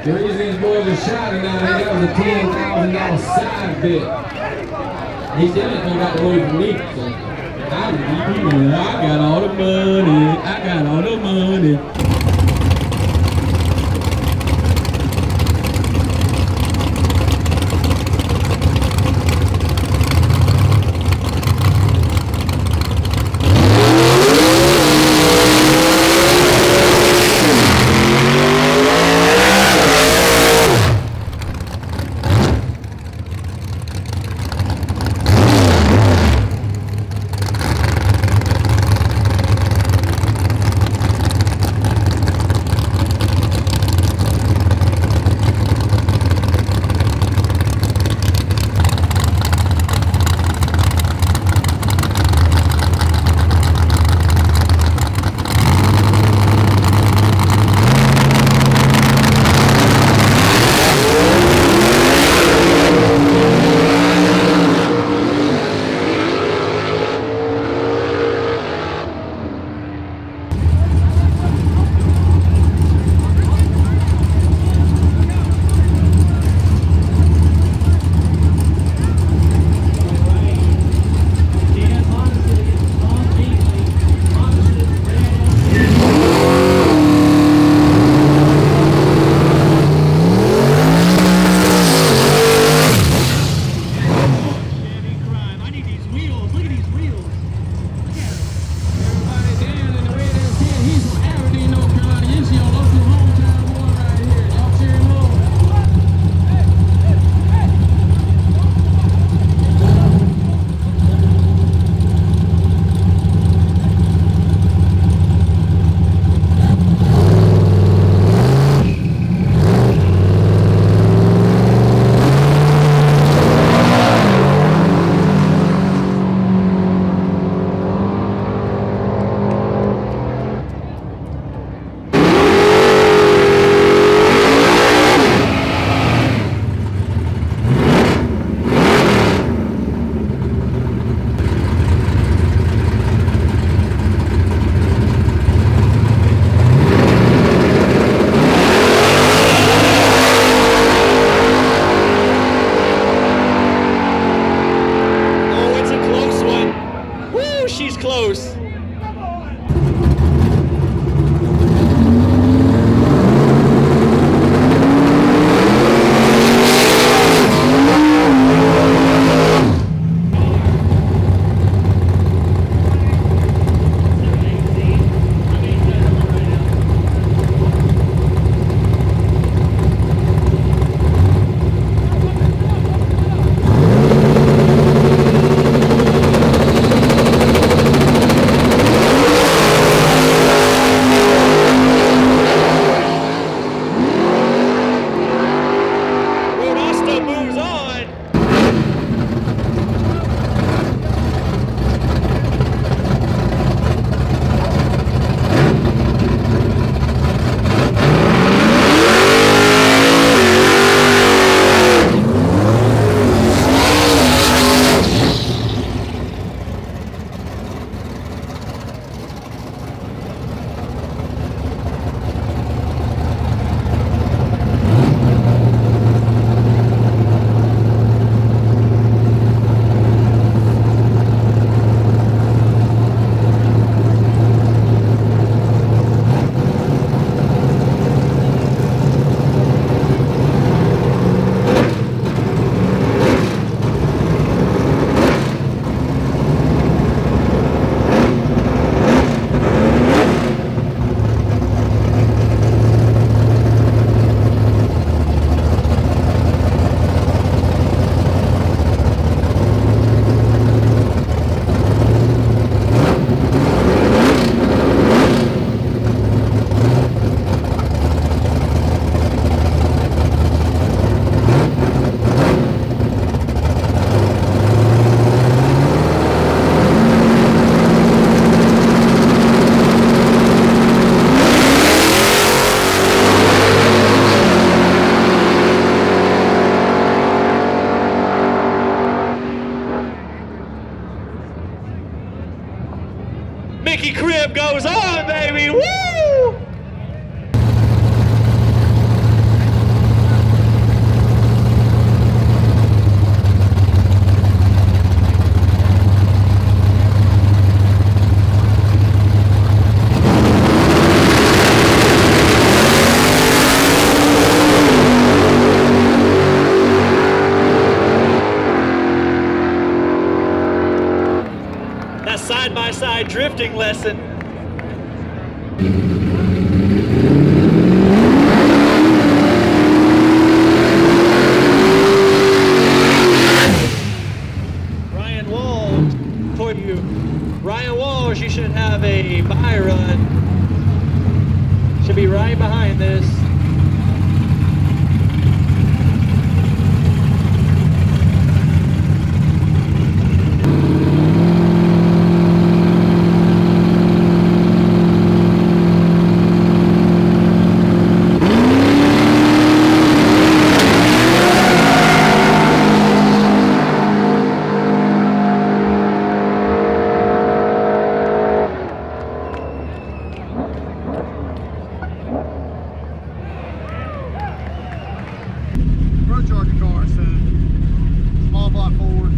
The reason these boys are shouting out there, that was a $10,000 side bet. He said it got away from me. So I got all the money. I got all the money. Mickey Crib goes on, baby. Woo! behind this. Charger car, so small block Ford.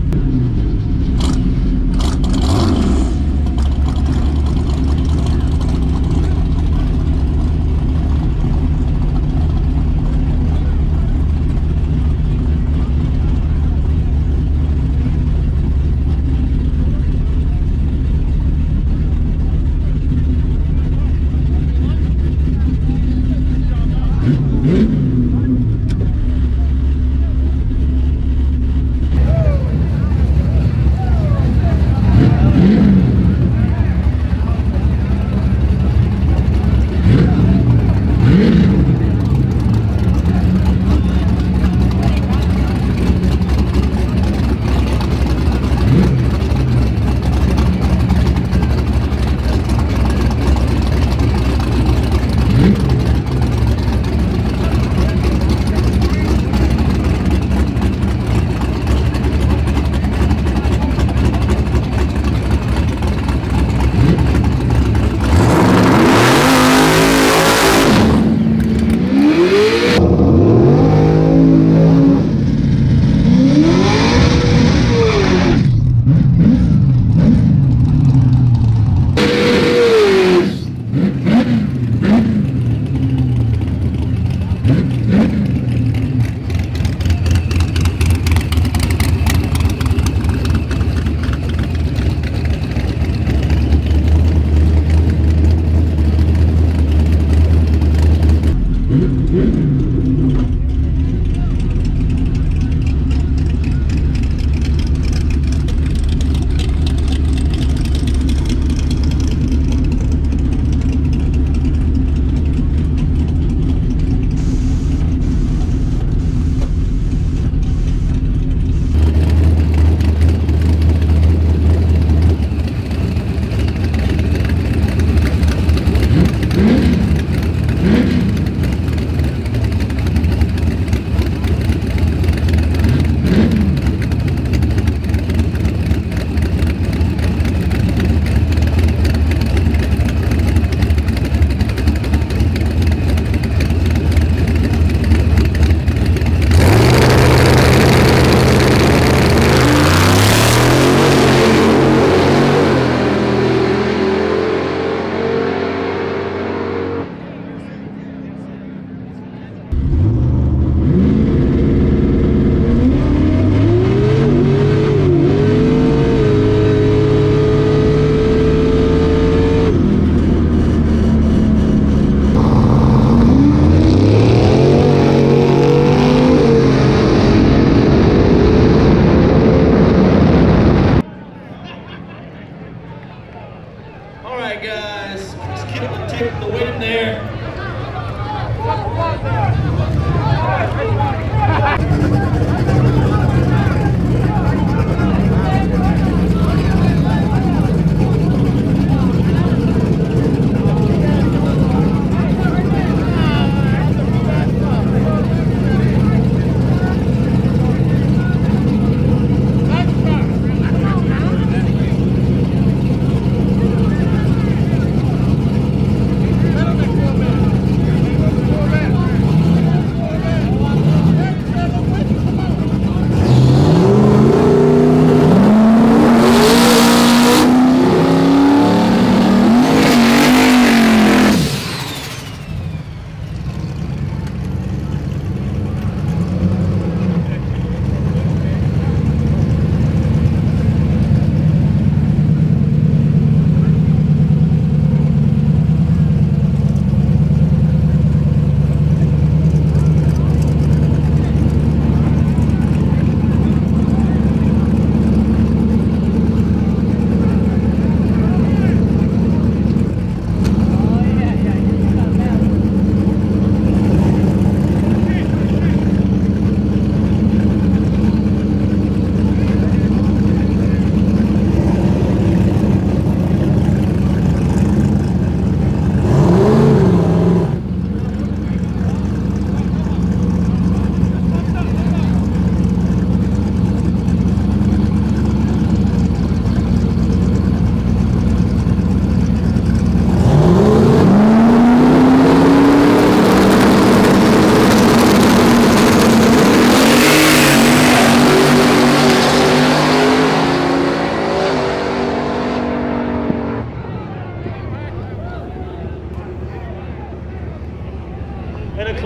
Alright guys, just keep the weight in there.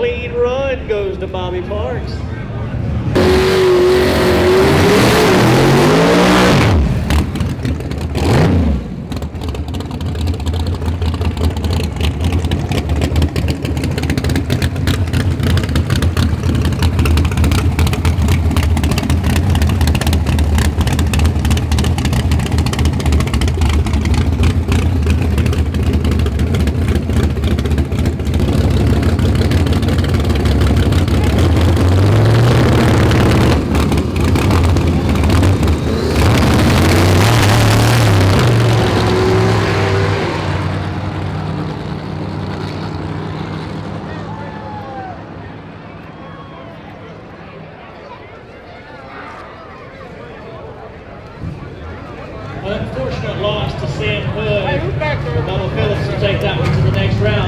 clean run goes to Bobby Parks. Unfortunate loss to Sam Hood. Bubba Phillips will take that one to the next round.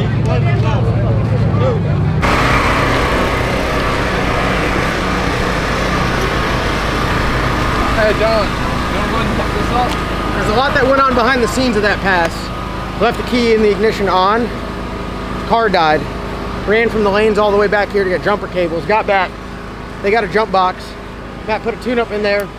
Hey, John, there's a lot that went on behind the scenes of that pass. Left the key in the ignition on. Car died. Ran from the lanes all the way back here to get jumper cables. Got back. They got a jump box. Matt put a tune-up in there.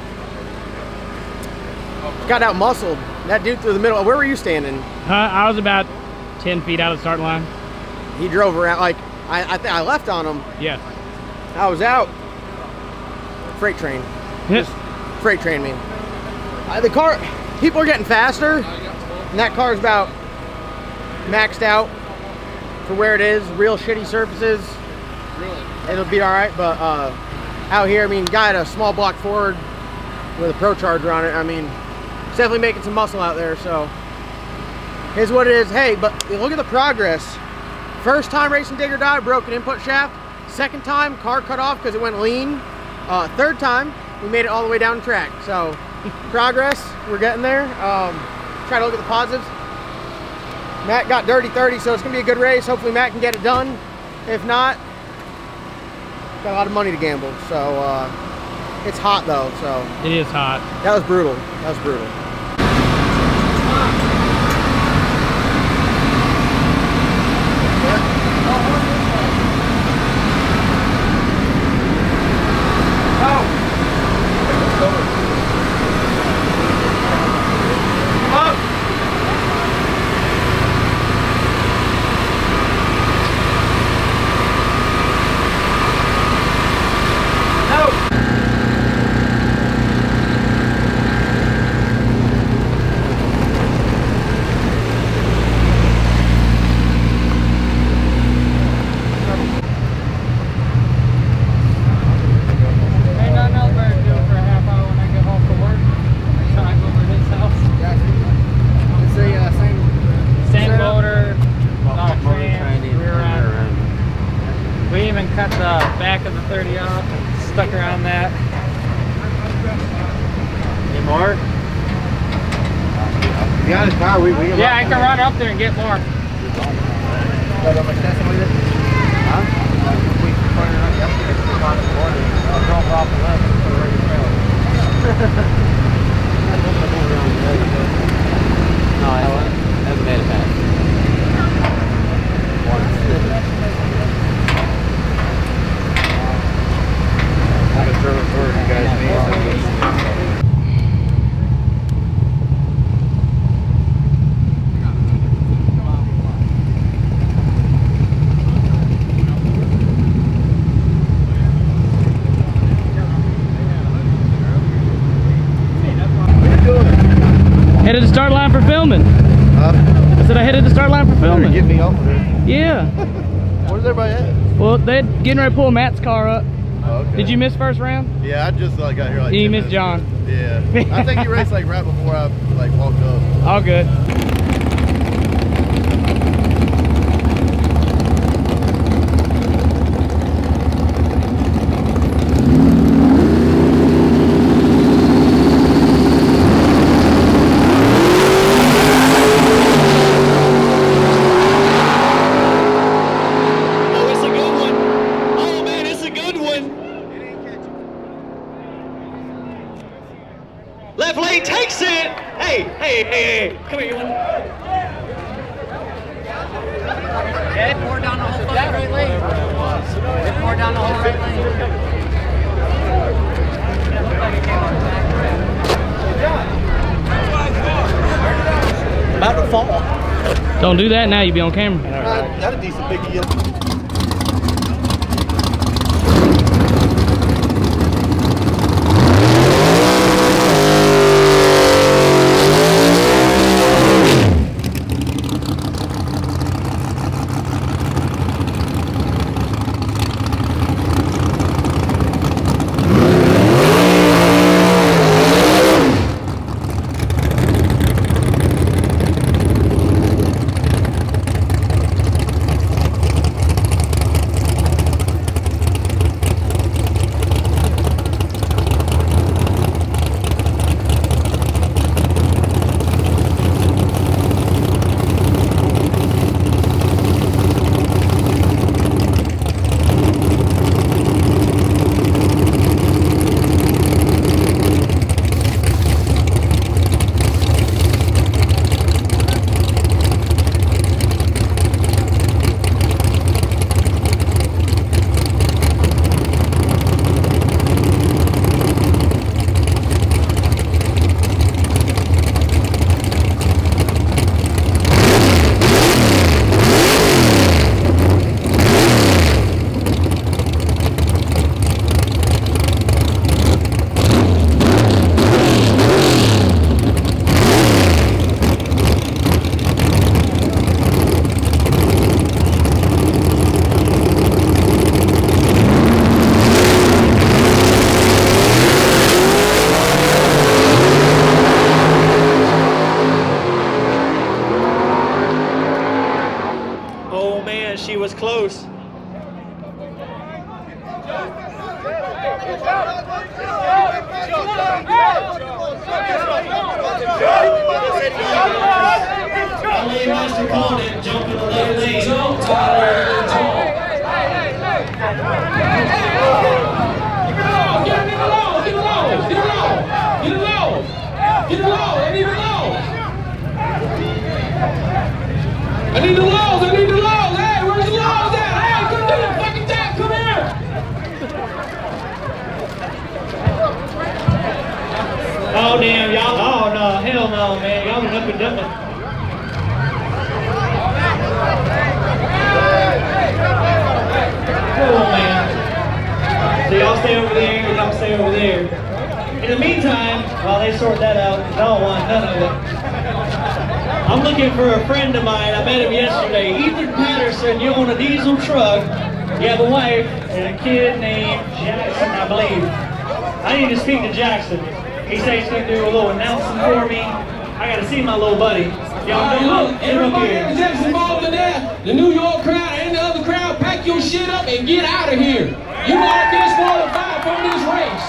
Got out muscled. That dude through the middle. Where were you standing? I was about 10 feet out of the start line. He drove around. Like I think I left on him. Yeah. I was out. Freight train. Just freight train me. The car. People are getting faster, and that car's about maxed out for where it is. Real shitty surfaces. Really. It'll be all right, but out here, I mean, guy had a small block Ford with a Pro Charger on it. I mean. Definitely making some muscle out there, so here's what it is. Hey, but look at the progress. First time racing Dig or Die, broken input shaft. Second time, car cut off because it went lean. Third time, we made it all the way down the track. So progress, we're getting there. Try to look at the positives. Matt got dirty 30, so it's gonna be a good race. Hopefully Matt can get it done. If not, got a lot of money to gamble. So it's hot though, so. It is hot. That was brutal. That was brutal. Cut the back of the 30 off and stuck around that. Any more? Yeah, I can run up there and get more. No, I haven't made it back. Headed to start line for filming. I said I headed to start line for filming. Get me off of there. Yeah. Where's everybody at? Well, they're getting ready to pull Matt's car up. Oh, okay. Did you miss first round? Yeah, I just got here like. You missed John. Yeah. I think you raced like right before I like walked up. All good. Left lane takes it. Hey. Come here, you want? Ed, pour down the whole right lane. Get more down the whole right lane. About to fall. Don't do that now, you'll be on camera. That's a decent big yield. She was close. Master Conan jumping the left lane. Jump, Tyler. Get it low. I need the lows. Hey, where's the lows at? Hey, come do the fucking tap. Come here. Oh damn, y'all! Oh no, hell no, man! Y'all been up and down. Oh man! So y'all stay over there, and y'all stay over there. In the meantime, while they sort that out, y'all want none of it. I'm looking for a friend of mine. I met him yesterday. Ethan Patterson. You own a diesel truck. You have a wife and a kid named Jackson, I believe. I need to speak to Jackson. He said he's going to do a little announcement for me. I got to see my little buddy. Y'all look, everybody that's involved in that, the New York crowd and the other crowd, pack your shit up and get out of here. You are disqualified from this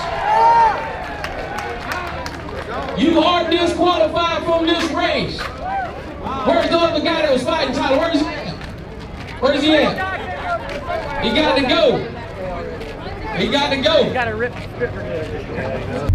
race. You are disqualified from this race. Where's the other guy that was fighting Tyler? Where's he at? Where's he at? He got to go. He got to go. Got a rip.